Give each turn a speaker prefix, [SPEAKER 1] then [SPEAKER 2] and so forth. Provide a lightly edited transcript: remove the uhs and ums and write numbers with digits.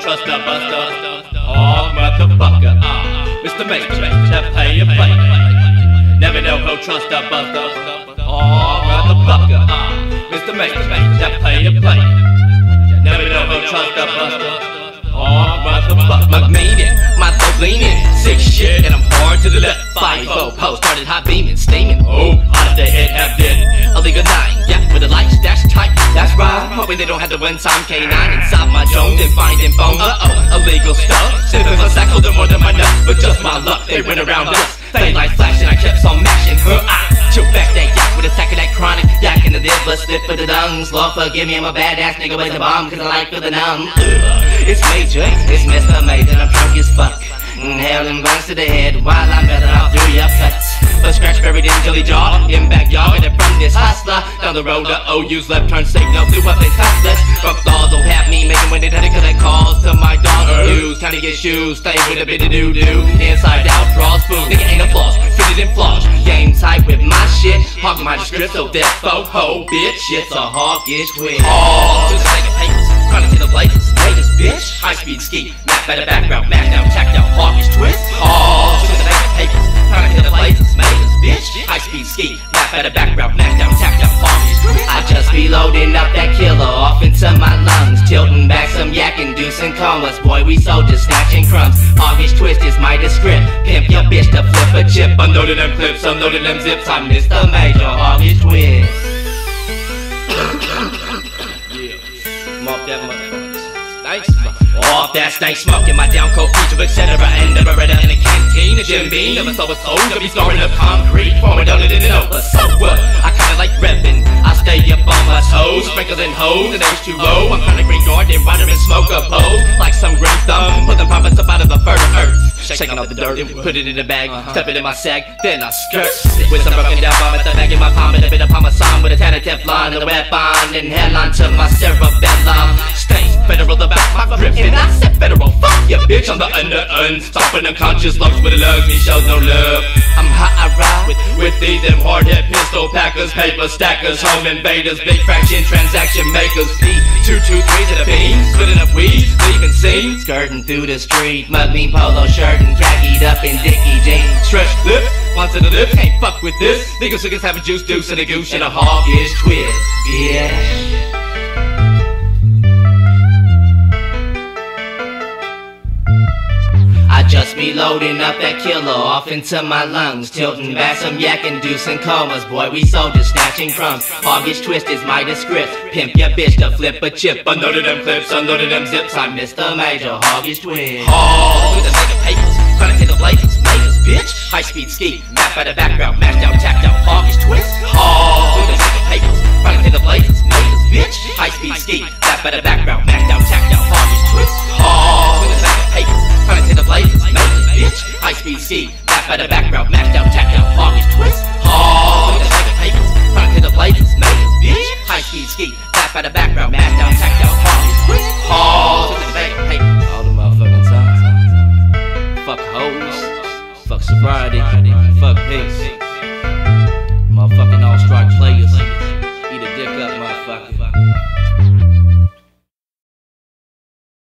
[SPEAKER 1] trust a buster. Oh, motherfucker, Mr. Major, that play. Never know who trust a buster. Oh, motherfucker, Mr. Major, that play. Never know who trust a buster. Oh, motherfucker, my meaning, my throat leaning, sick shit, and I'm hard to the left. 5-0 post, started hot beaming, steaming. Oh, out of the head, have been illegal 9, yeah, with the lights dashed tight. That's right, hoping they don't have the one-time K9 inside my dome, then finding bone. Illegal stuff, sniffing my sack, holding more than my nuts, but just my luck, they went around us. Fade lights flashing, I kept on mashing her eye. Chill back that yak with a sack of that chronic, yak in the liver, slip for the lungs. Lord forgive me, I'm a badass nigga with a bomb, cause I like for the numb. It's Major, it's Mr. Major, I'm drunk as fuck. Inhaling guns to the head while I'm better off through your cuts. But scratch buried in jelly jaw, in backyard, and from this hustler. Down the road, the OU's left turn signal, blew up they topless. Fuck laws don't have me making when they had to collect calls to my daughter. Use, kinda get shoes, stay with a bit of doo-doo. Inside out, draw spoon, nigga ain't a floss, fitted in flaws. Game tight with my shit, hog my script, so that fo-ho, bitch. It's a Hoggish Twist. Oh, to the second papers, trying to see the blazes, latest bitch. High speed ski, map by the background, mashed out, tacked out, Hoggish Twist. Oh, to the second papers, trying to see the blazes, latest bitch. High speed ski, map by the background, mashed out, tacked out, Hoggish Twist. I just be loading up that killer off into my lungs, tilting back some yak inducing comas. Boy, we soldiers snatching crumbs. Hoggish Twist is my descript. Pimp your bitch to flip a chip. Unloading them clips, unloading them zips. I'm Mr. Major, Hoggish Twist. Yeah, off that motherfucker. Thanks. Off that stank smoke in my down coat feature, etc. And the Beretta in the canteen, a Jim Beam. Never saw a soul to be scoring up concrete, forming down it in it over. So what? I kinda like reppin'. I stay up on my toes, sprinkles and hoes and H2O. I'm kinda green garden, rider and smoke up hoes like some green thumb. Put the profits up out of the fertile earth, shaking off the dirt, put it in the bag, step it in my sack, then I skirt. With some broken down bomb at the bag in my palm, and a bit of parmesan with a tad of Teflon and a weapon, and headline to my cerebellum. Stains federal about my grip, and I said federal, fuck ya bitch. I'm the under stomping unconscious lungs with the lugs, me shows no love. I'm hot, I ride with these them hard-head pistol packers, paper stackers, home invaders, big fraction transaction makers. P223 to the beam, splitting up weed, leaving scene, skirting through the street, mud mean polo shirt and khakied up in Dickie jeans. Stretch lips, once in the lips, can't fuck with this. Niggas who can have a juice deuce and a goose and a Hoggish Twist, bitch. I just be loading up that killer off into my lungs, tilting back some yak inducing comas. Boy, we soldiers snatching crumbs. Hoggish Twist is my descript. Pimp your bitch to flip a chip. Unloaded them clips, unloaded them zips. I'm Mr. Major, Hoggish Twist. Oh, with the mega papers, trying to see the blazes, latest bitch. High speed ski, map by the background, mashed out, tacked out, Hoggish Twist. Oh, with the mega papers, trying to see the blazes, latest bitch. High speed ski, map by the background, mashed out, tacked out, Hoggish Twist. Oh, with the mega papers, trying to see the blazes, latest bitch. High speed ski, map by the background, mashed out, tacked out, Hoggish Twist. Oh, with the mega papers, trying to see the blazes, latest bitch. High speed ski, map by the background, mashed out, tacked out, Hoggish Twist. Oh, with the mega papers, all the motherfucking time. Fuck hoes, fuck sobriety, fuck peace.